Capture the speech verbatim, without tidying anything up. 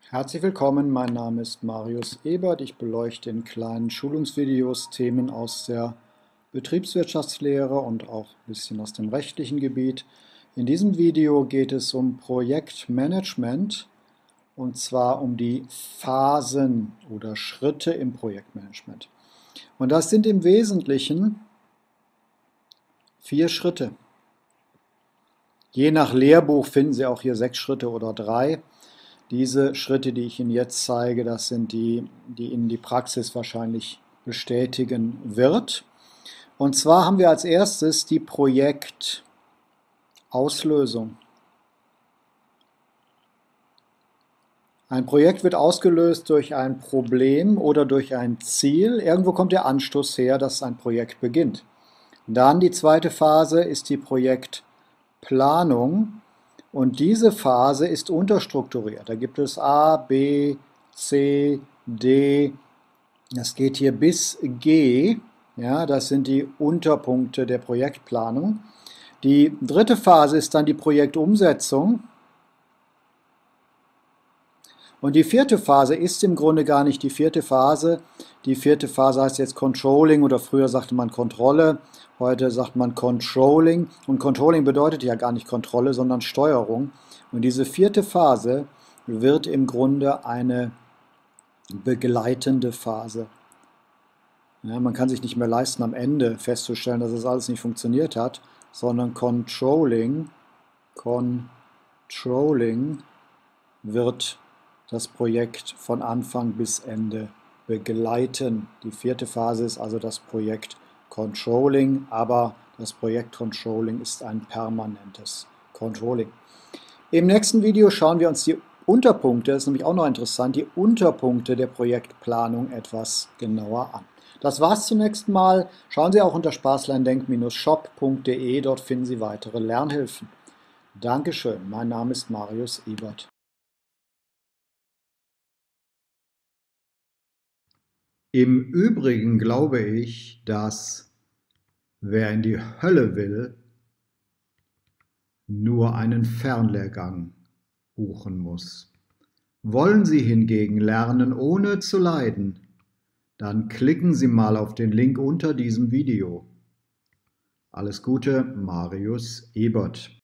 Herzlich willkommen, mein Name ist Marius Ebert. Ich beleuchte in kleinen Schulungsvideos Themen aus der Betriebswirtschaftslehre und auch ein bisschen aus dem rechtlichen Gebiet. In diesem Video geht es um Projektmanagement und zwar um die Phasen oder Schritte im Projektmanagement. Und das sind im Wesentlichen vier Schritte. Je nach Lehrbuch finden Sie auch hier sechs Schritte oder drei. Diese Schritte, die ich Ihnen jetzt zeige, das sind die, die Ihnen die Praxis wahrscheinlich bestätigen wird. Und zwar haben wir als erstes die Projektauslösung. Ein Projekt wird ausgelöst durch ein Problem oder durch ein Ziel. Irgendwo kommt der Anstoß her, dass ein Projekt beginnt. Dann die zweite Phase ist die Projektplanung. Und diese Phase ist unterstrukturiert. Da gibt es A, B, C, D. Das geht hier bis G. Ja, das sind die Unterpunkte der Projektplanung. Die dritte Phase ist dann die Projektumsetzung. Und die vierte Phase ist im Grunde gar nicht die vierte Phase. Die vierte Phase heißt jetzt Controlling oder früher sagte man Kontrolle. Heute sagt man Controlling. Und Controlling bedeutet ja gar nicht Kontrolle, sondern Steuerung. Und diese vierte Phase wird im Grunde eine begleitende Phase. Ja, man kann sich nicht mehr leisten, am Ende festzustellen, dass es alles nicht funktioniert hat, sondern Controlling, Controlling wird das Projekt von Anfang bis Ende begleiten. Die vierte Phase ist also das Projekt Controlling, aber das Projekt Controlling ist ein permanentes Controlling. Im nächsten Video schauen wir uns die Unterpunkte, das ist nämlich auch noch interessant, die Unterpunkte der Projektplanung etwas genauer an. Das war's zunächst mal. Schauen Sie auch unter spaßlerndenk Shop punkt de, dort finden Sie weitere Lernhilfen. Dankeschön, mein Name ist Marius Ebert. Im Übrigen glaube ich, dass wer in die Hölle will, nur einen Fernlehrgang buchen muss. Wollen Sie hingegen lernen, ohne zu leiden, dann klicken Sie mal auf den Link unter diesem Video. Alles Gute, Marius Ebert.